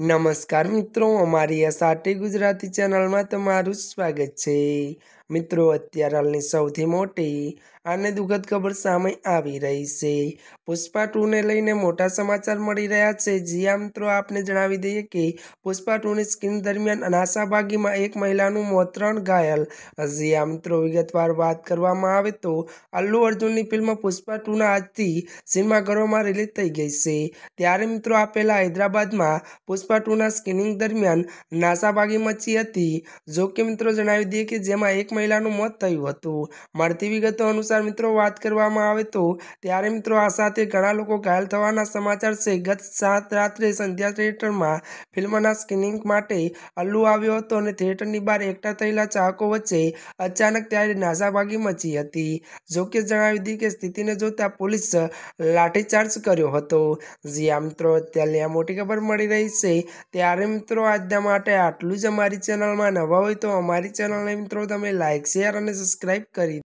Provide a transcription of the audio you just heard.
નમસ્કાર મિત્રો, અમારી એસઆરટી ગુજરાતી ચેનલમાં તમારું સ્વાગત છે। મિત્રો, અત્યારે હાલની સૌથી મોટી અને દુઃખદ ખબર સામે આવી રહી છે। પુષ્પા 2 ને લઈને મોટા સમાચાર મળી રહ્યા છે। જ્યાં મિત્રો આપને જણાવી દઈએ કે પુષ્પા 2ની સ્ક્રીન દરમિયાન નાસાભાગીમાં એક મહિલાનું મોત, 3 ઘાયલ। જ્યાં મિત્રો વિગતવાર વાત કરવામાં આવે તો અલ્લુ અર્જુનની ફિલ્મ પુષ્પા 2ના આજથી સિનેમાઘરોમાં રિલીઝ થઈ ગઈ છે। ત્યારે મિત્રો આ પહેલા હૈદરાબાદમાં પુષ્પા 2ના સ્ક્રીનિંગ દરમિયાન નાસાભાગી મચી હતી। જો કે મિત્રો જણાવી દઈએ કે જેમાં એક મહિલાનું મોત થયું હતું। મળતી વિગતો અનુસાર મિત્રો વાત કરવામાં આવે તો ત્યારે મિત્રો આ સાથે ઘણા લોકો ઘાયલ થવાના સમાચાર છે। ગત 7 રાત્રે સંધ્યા થિયેટરમાં ફિલ્મના સ્ક્રીનિંગ માટે અલ્લુ આવ્યો હતો અને થિયેટરની બહાર એકઠા થયેલા ચાહકો વચ્ચે અચાનક ત્યારે નાસાભાગી મચી હતી। જો કે જણાવી દઈએ કે સ્થિતિને જોતા પોલીસ લાઠીચાર્જ કર્યો હતો। જ્યાં મિત્રો અત્યારની આ મોટી ખબર મળી રહી છે। ત્યારે મિત્રો આજના માટે આટલું જ। અમારી ચેનલમાં નવા હોય તો અમારી ચેનલને મિત્રો તમે લાઇક, શેર અને સબસ્ક્રાઈબ કરી